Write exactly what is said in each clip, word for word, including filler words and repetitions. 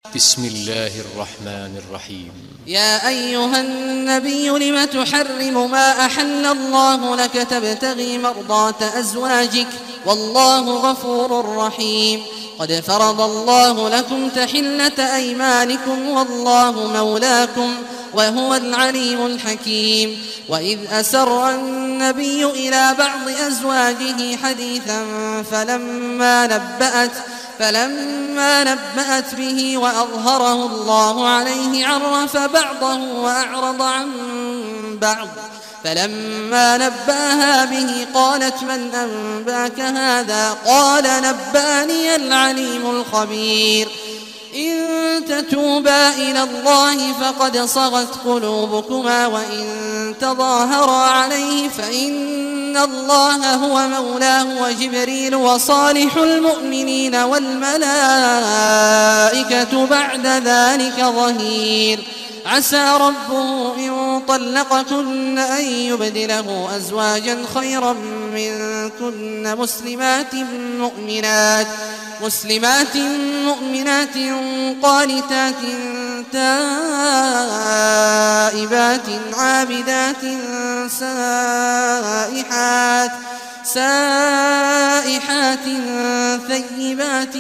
بسم الله الرحمن الرحيم. يا أيها النبي لم تحرم ما أحل الله لك تبتغي مرضات أزواجك والله غفور رحيم. قد فرض الله لكم تحلة أيمانكم والله مولاكم وهو العليم الحكيم. وإذ أسر النبي إلى بعض أزواجه حديثا فلما نبأت فلما نبأت به وأظهره الله عليه عرف بعضه وأعرض عن بعض. فلما نبأها به قالت من أنباك هذا؟ قال نبأني العليم الخبير. إن تتوبا إلى الله فقد صغت قلوبكما وإن تظاهرا عليه فإن الله هو مولاه وجبريل وصالح المؤمنين والملائكة بعد ذلك ظهير. عسى ربه إن طلقكن أن يبدله أزواجا خيرا منكن مسلمات مؤمنات مسلمات مؤمنات قانتات تائبات عابدات سائحات سائحات ثيبات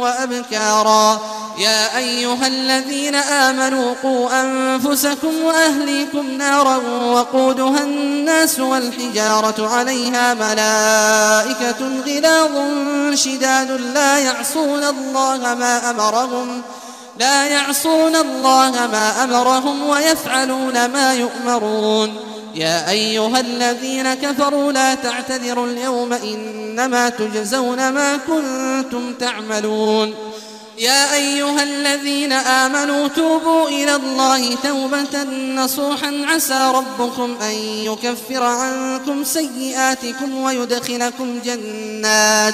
وأبكارا. يا أيها الذين آمنوا قوا أنفسكم وأهليكم نارا وقودها الناس والحجارة عليها ملائكة غلاظ شداد لا يعصون الله ما أمرهم لا يعصون الله ما أمرهم ويفعلون ما يؤمرون. يا أيها الذين كفروا لا تعتذروا اليوم إنما تجزون ما كنتم تعملون. يا أيها الذين آمنوا توبوا إلى الله توبة نصوحا عسى ربكم أن يكفر عنكم سيئاتكم ويدخلكم جنات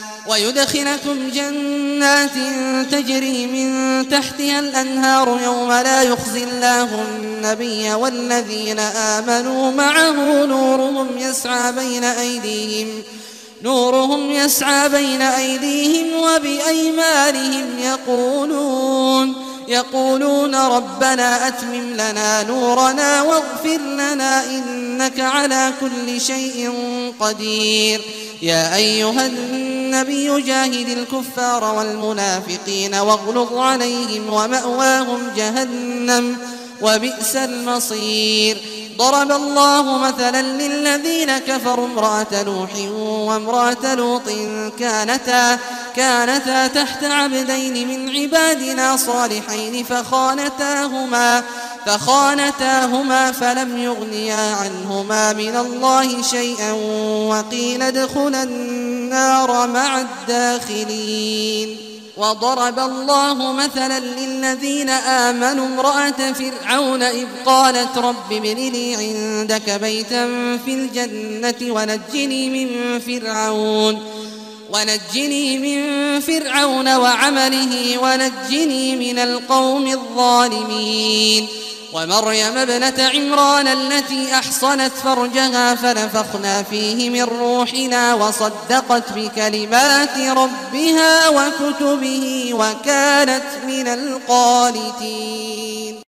ويدخلكم جنات تجري من تحتها الأنهار يوم لا يخزي الله النبي والذين آمنوا معه نورهم يسعى بين أيديهم نورهم يسعى بين أيديهم وبأيمانهم يقولون يقولون ربنا أتمم لنا نورنا واغفر لنا إنك على كل شيء قدير. يا أيها النبي جاهد الكفار والمنافقين واغلظ عليهم ومأواهم جهنم وبئس المصير. ضرب الله مثلا للذين كفروا امرأة نوح وامرأة لوط كانتا كانتا تحت عبدين من عبادنا صالحين فخانتاهما فخانتاهما فلم يغنيا عنهما من الله شيئا وقيل ادخلا النار مع الداخلين. وضرب الله مثلا للذين آمنوا امرأة فرعون إذ قالت رب ابن لي عندك بيتا في الجنة ونجني من فرعون ونجني من فرعون وعمله ونجني من القوم الظالمين. ومريم ابنة عمران التي أحصنت فرجها فنفخنا فيه من روحنا وصدقت بكلمات ربها وكتبه وكانت من القانتين.